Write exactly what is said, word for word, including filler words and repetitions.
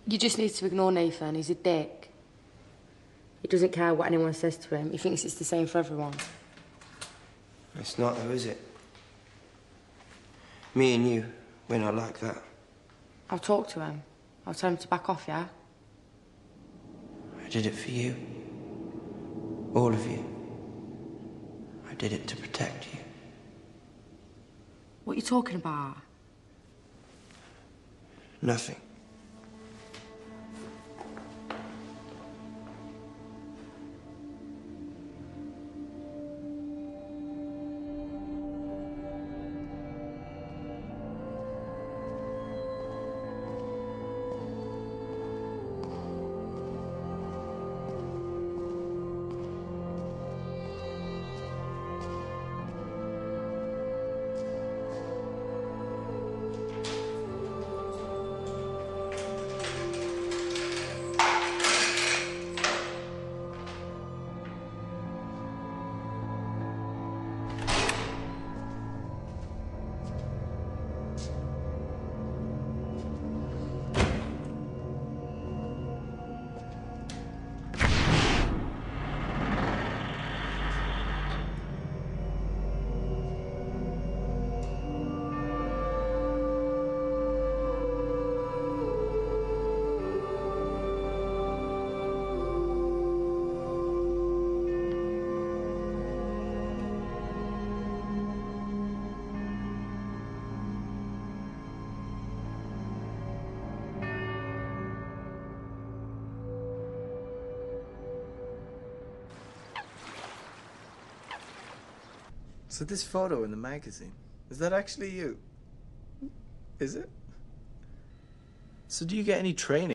You just need to ignore Nathan. He's a dick. He doesn't care what anyone says to him. He thinks it's the same for everyone. It's not, though, is it? Me and you, we're not like that. I'll talk to him. I'll tell him to back off, yeah? I did it for you. All of you. I did it to protect you. What are you talking about? Nothing. So this photo in the magazine, is that actually you? Is it? So do you get any training?